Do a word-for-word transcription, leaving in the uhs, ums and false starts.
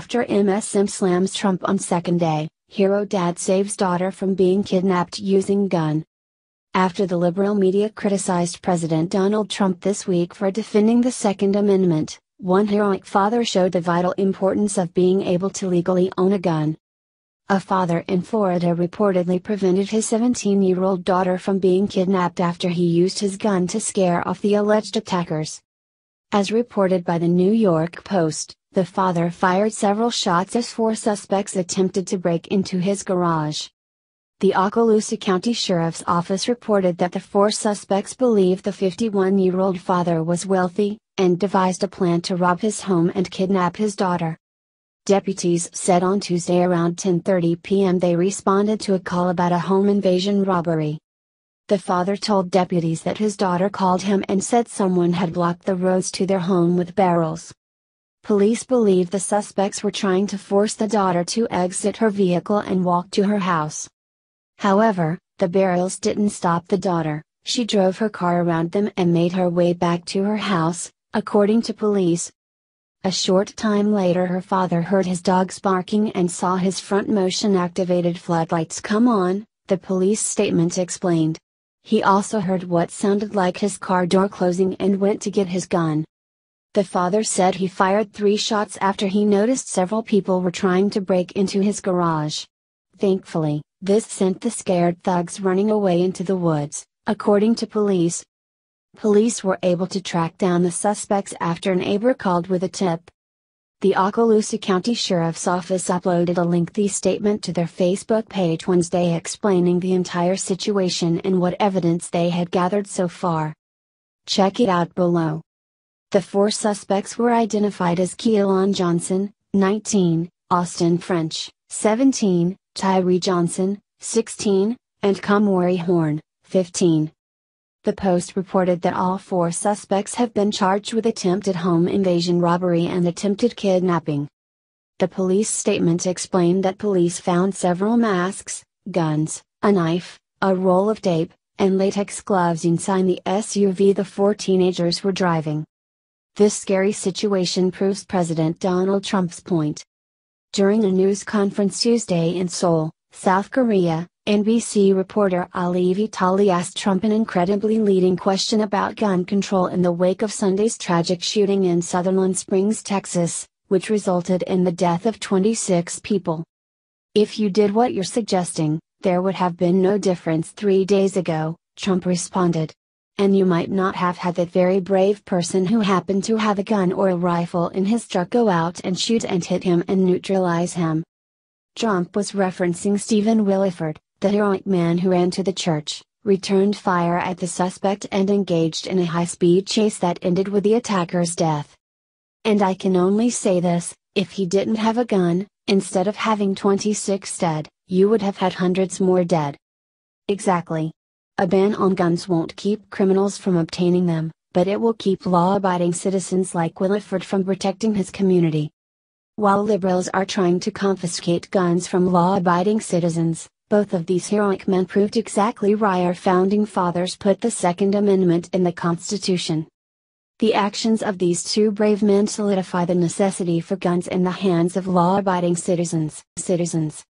After M S M slams Trump on second day, hero dad saves daughter from being kidnapped using gun. After the liberal media criticized President Donald Trump this week for defending the Second Amendment, one heroic father showed the vital importance of being able to legally own a gun. A father in Florida reportedly prevented his seventeen-year-old daughter from being kidnapped after he used his gun to scare off the alleged attackers. As reported by the New York Post, the father fired several shots as four suspects attempted to break into his garage. The Okaloosa County Sheriff's Office reported that the four suspects believed the fifty-one-year-old father was wealthy, and devised a plan to rob his home and kidnap his daughter. Deputies said on Tuesday around ten thirty p m they responded to a call about a home invasion robbery. The father told deputies that his daughter called him and said someone had blocked the roads to their home with barrels. Police believe the suspects were trying to force the daughter to exit her vehicle and walk to her house. However, the barrels didn't stop the daughter. She drove her car around them and made her way back to her house, according to police. A short time later her father heard his dogs barking and saw his front motion-activated floodlights come on, the police statement explained. He also heard what sounded like his car door closing and went to get his gun. The father said he fired three shots after he noticed several people were trying to break into his garage. Thankfully, this sent the scared thugs running away into the woods, according to police. Police were able to track down the suspects after a neighbor called with a tip. The Okaloosa County Sheriff's Office uploaded a lengthy statement to their Facebook page Wednesday explaining the entire situation and what evidence they had gathered so far. Check it out below. The four suspects were identified as Keelan Johnson, nineteen, Austin French, seventeen, Tyree Johnson, sixteen, and Kamori Horn, fifteen. The Post reported that all four suspects have been charged with attempted home invasion robbery and attempted kidnapping. The police statement explained that police found several masks, guns, a knife, a roll of tape, and latex gloves inside the S U V the four teenagers were driving. This scary situation proves President Donald Trump's point. During a news conference Tuesday in Seoul, South Korea, N B C reporter Ali Vitali asked Trump an incredibly leading question about gun control in the wake of Sunday's tragic shooting in Sutherland Springs, Texas, which resulted in the death of twenty-six people. "If you did what you're suggesting, there would have been no difference three days ago," Trump responded. "And you might not have had that very brave person who happened to have a gun or a rifle in his truck go out and shoot and hit him and neutralize him." Trump was referencing Stephen Williford, the heroic man who ran to the church, returned fire at the suspect and engaged in a high-speed chase that ended with the attacker's death. "And I can only say this, if he didn't have a gun, instead of having twenty-six dead, you would have had hundreds more dead." Exactly. A ban on guns won't keep criminals from obtaining them, but it will keep law-abiding citizens like Williford from protecting his community. While liberals are trying to confiscate guns from law-abiding citizens, both of these heroic men proved exactly why our founding fathers put the Second Amendment in the Constitution. The actions of these two brave men solidify the necessity for guns in the hands of law-abiding citizens. citizens.